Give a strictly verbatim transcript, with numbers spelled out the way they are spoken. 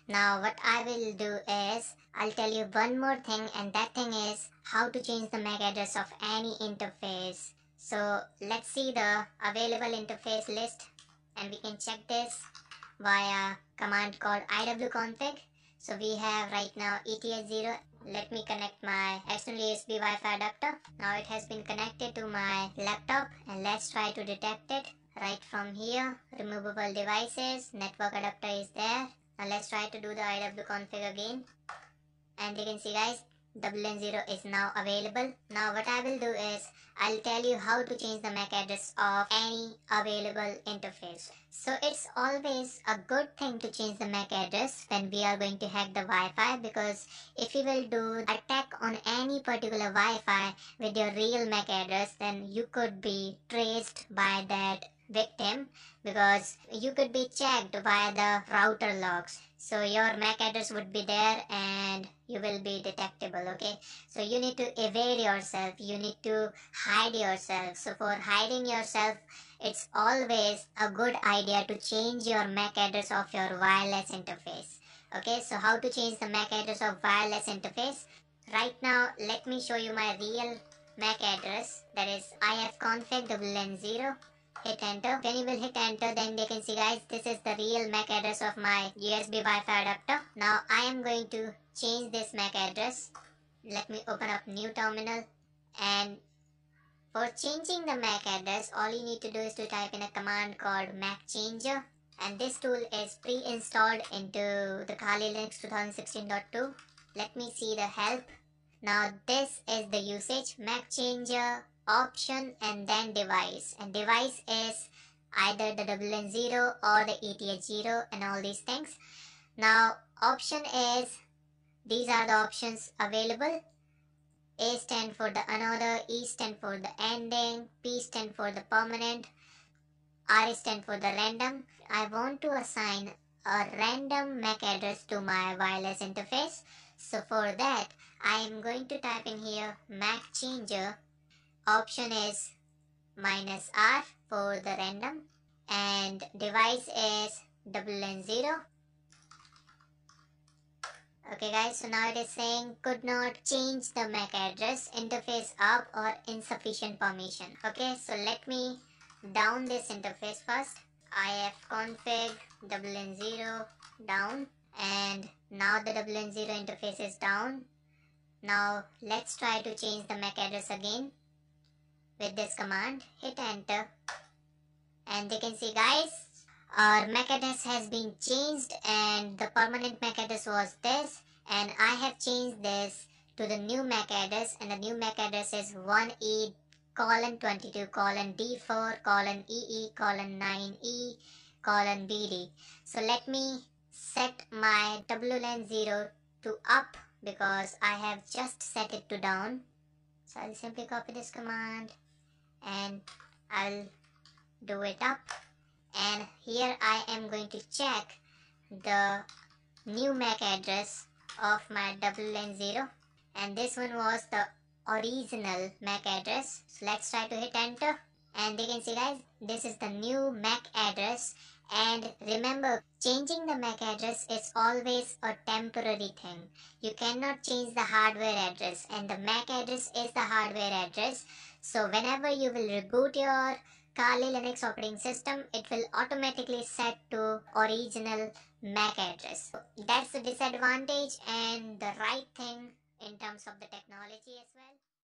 Now what I will do is I'll tell you one more thing, and that thing is how to change the M A C address of any interface. So let's see the available interface list, and we can check this via command called iwconfig. So we have right now E T H zero. Let me connect my external U S B Wi-Fi adapter. Now it has been connected to my laptop, and let's try to detect it. Right from here, removable devices, network adapter is there. Now let's try to do the iwconfig again, and you can see guys, double N zero is now available. Now what I will do is I'll tell you how to change the M A C address of any available interface. So it's always a good thing to change the M A C address when we are going to hack the Wi-Fi, because if you will do attack on any particular Wi-Fi with your real M A C address, then you could be traced by that victim, because you could be checked via the router logs. So your M A C address would be there and you will be detectable. Okay, so you need to evade yourself, you need to hide yourself. So for hiding yourself, it's always a good idea to change your M A C address of your wireless interface. Okay, so how to change the M A C address of wireless interface? Right now let me show you my real M A C address, that is ifconfig double N zero. Hit enter. When you will hit enter, then they can see guys, this is the real M A C address of my U S B Wi-Fi adapter. Now I am going to change this M A C address. Let me open up new terminal, and for changing the M A C address, all you need to do is to type in a command called macchanger, and this tool is pre-installed into the Kali Linux twenty sixteen point two. Let me see the help. Now this is the usage, macchanger, option, and then device, and device is either the double N zero or the E T H zero and all these things. Now option is, these are the options available. A stand for the another, E stand for the ending, P stand for the permanent, R stand for the random. I want to assign a random M A C address to my wireless interface. So for that, I am going to type in here macchanger. Option is minus R for the random, and device is double N zero. Okay guys, so now it is saying could not change the M A C address, interface up or insufficient permission. Okay, so let me down this interface first. ifconfig double N zero down, and now the double N zero interface is down. Now let's try to change the M A C address again with this command. Hit enter, and they can see guys, our M A C address has been changed, and the permanent M A C address was this, and I have changed this to the new M A C address, and the new M A C address is one E colon twenty-two colon D four colon E E colon nine E colon B D. So let me set my double N zero to up, because I have just set it to down. So I'll simply copy this command and I'll do it up, and here I am going to check the new M A C address of my double N zero, and this one was the original M A C address. So let's try to hit enter, and they can see guys, this is the new M A C address. And remember, changing the M A C address is always a temporary thing. You cannot change the hardware address, and the M A C address is the hardware address. So whenever you will reboot your Kali Linux operating system, it will automatically set to original M A C address. So that's the disadvantage and the right thing in terms of the technology as well.